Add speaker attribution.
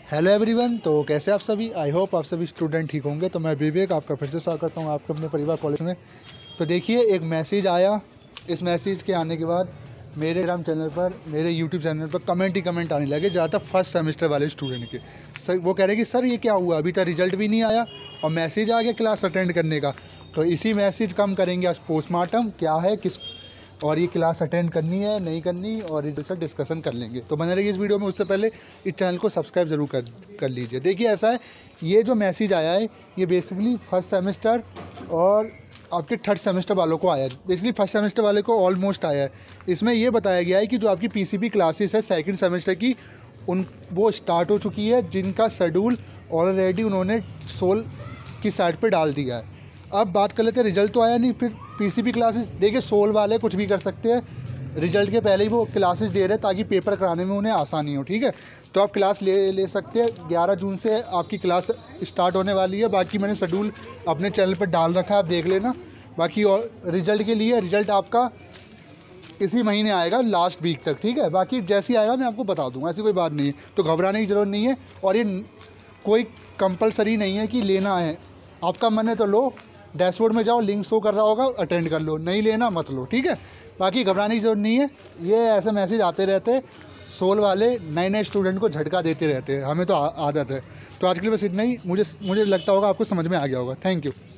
Speaker 1: Hello everyone. तो कैसे आप सभी, आई होप आप सभी स्टूडेंट ठीक होंगे। तो मैं विवेक आपका फिर से स्वागत करता हूँ आपके अपने परिवार कॉलेज में। तो देखिए, एक मैसेज आया। इस मैसेज के आने के बाद मेरे टेलीग्राम चैनल पर, मेरे यूट्यूब चैनल पर कमेंट ही कमेंट आने लगे, ज़्यादातर फर्स्ट सेमेस्टर वाले स्टूडेंट के। सर वो कह रहे कि सर ये क्या हुआ, अभी तक रिजल्ट भी नहीं आया और मैसेज आ गया क्लास अटेंड करने का। तो इसी मैसेज का हम करेंगे आज पोस्टमार्टम, क्या है किस, और ये क्लास अटेंड करनी है नहीं करनी, और इसे डिस्कशन कर लेंगे। तो बने रहिए इस वीडियो में। उससे पहले इस चैनल को सब्सक्राइब ज़रूर कर लीजिए। देखिए ऐसा है, ये जो मैसेज आया है ये बेसिकली फर्स्ट सेमेस्टर और आपके थर्ड सेमेस्टर वालों को आया है। बेसिकली फर्स्ट सेमेस्टर वाले को ऑलमोस्ट आया है। इसमें ये बताया गया है कि जो आपकी पीसीबी क्लासेस है सेकंड सेमेस्टर की, वो स्टार्ट हो चुकी है, जिनका शेड्यूल ऑलरेडी उन्होंने 16 की साइड पर डाल दिया है। अब बात कर लेते हैं, रिजल्ट तो आया नहीं, फिर पीसीबी क्लासेस। देखिए 16 वाले कुछ भी कर सकते हैं, रिजल्ट के पहले ही वो क्लासेस दे रहे हैं ताकि पेपर कराने में उन्हें आसानी हो। ठीक है, तो आप क्लास ले सकते हैं। 11 जून से आपकी क्लास स्टार्ट होने वाली है। बाकी मैंने शेड्यूल अपने चैनल पर डाल रखा है, आप देख लेना। बाकी और रिजल्ट के लिए, रिजल्ट आपका इसी महीने आएगा लास्ट वीक तक। ठीक है, बाकी जैसे ही आएगा मैं आपको बता दूंगा, ऐसी कोई बात नहीं है, तो घबराने की ज़रूरत नहीं है। और ये कोई कंपलसरी नहीं है कि लेना है, आपका मन है तो लो, डैशबोर्ड में जाओ, लिंक शो कर रहा होगा, अटेंड कर लो, नहीं लेना मत लो। ठीक है, बाकी घबराने की जरूरत नहीं है। ये ऐसे मैसेज आते रहते, सोल वाले नए स्टूडेंट को झटका देते रहते हैं, हमें तो आदत है। तो आज के लिए बस इतना ही। मुझे लगता होगा आपको समझ में आ गया होगा। Thank you.